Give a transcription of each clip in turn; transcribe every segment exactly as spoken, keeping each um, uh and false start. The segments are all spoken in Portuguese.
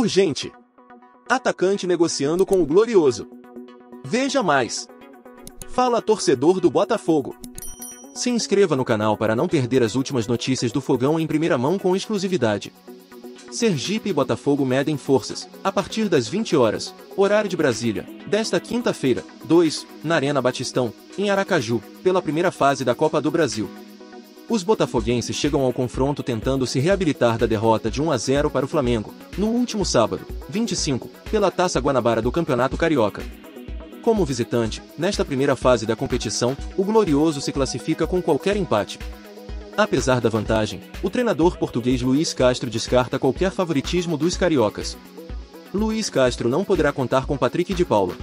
Urgente. Atacante negociando com o Glorioso. Veja mais. Fala torcedor do Botafogo. Se inscreva no canal para não perder as últimas notícias do Fogão em primeira mão com exclusividade. Sergipe e Botafogo medem forças, a partir das vinte horas, horário de Brasília, desta quinta-feira, dois, na Arena Batistão, em Aracaju, pela primeira fase da Copa do Brasil. Os botafoguenses chegam ao confronto tentando se reabilitar da derrota de um a zero para o Flamengo, no último sábado, vinte e cinco, pela Taça Guanabara do Campeonato Carioca. Como visitante, nesta primeira fase da competição, o Glorioso se classifica com qualquer empate. Apesar da vantagem, o treinador português Luiz Castro descarta qualquer favoritismo dos cariocas. Luiz Castro não poderá contar com Patrick de Paula.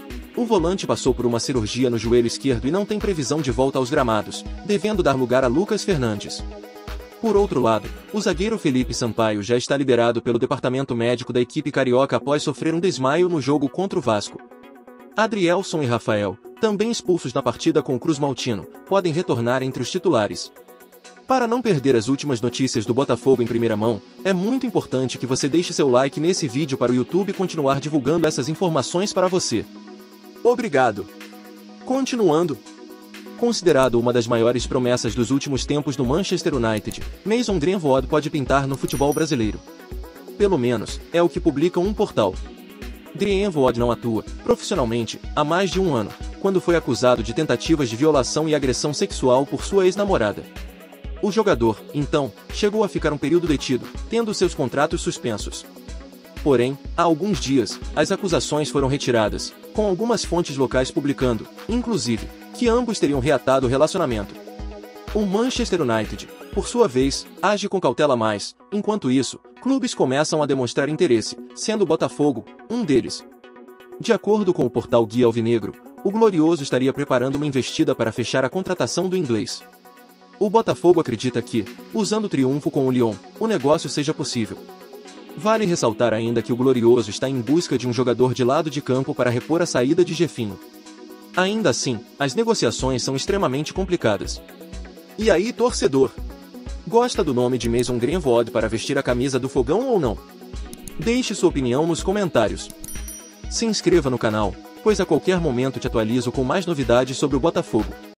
O volante passou por uma cirurgia no joelho esquerdo e não tem previsão de volta aos gramados, devendo dar lugar a Lucas Fernandes. Por outro lado, o zagueiro Felipe Sampaio já está liberado pelo departamento médico da equipe carioca após sofrer um desmaio no jogo contra o Vasco. Adrielson e Rafael, também expulsos na partida com o Cruz Maltino, podem retornar entre os titulares. Para não perder as últimas notícias do Botafogo em primeira mão, é muito importante que você deixe seu like nesse vídeo para o YouTube continuar divulgando essas informações para você. Obrigado. Continuando. Considerado uma das maiores promessas dos últimos tempos do Manchester United, Mason Greenwood pode pintar no futebol brasileiro. Pelo menos, é o que publica um portal. Greenwood não atua, profissionalmente, há mais de um ano, quando foi acusado de tentativas de violação e agressão sexual por sua ex-namorada. O jogador, então, chegou a ficar um período detido, tendo seus contratos suspensos. Porém, há alguns dias, as acusações foram retiradas, com algumas fontes locais publicando, inclusive, que ambos teriam reatado o relacionamento. O Manchester United, por sua vez, age com cautela mais, enquanto isso, clubes começam a demonstrar interesse, sendo o Botafogo um deles. De acordo com o portal Guia Alvinegro, o Glorioso estaria preparando uma investida para fechar a contratação do inglês. O Botafogo acredita que, usando o triunfo com o Lyon, o negócio seja possível. Vale ressaltar ainda que o Glorioso está em busca de um jogador de lado de campo para repor a saída de Jefinho. Ainda assim, as negociações são extremamente complicadas. E aí, torcedor? Gosta do nome de Mason Greenwood para vestir a camisa do Fogão ou não? Deixe sua opinião nos comentários. Se inscreva no canal, pois a qualquer momento te atualizo com mais novidades sobre o Botafogo.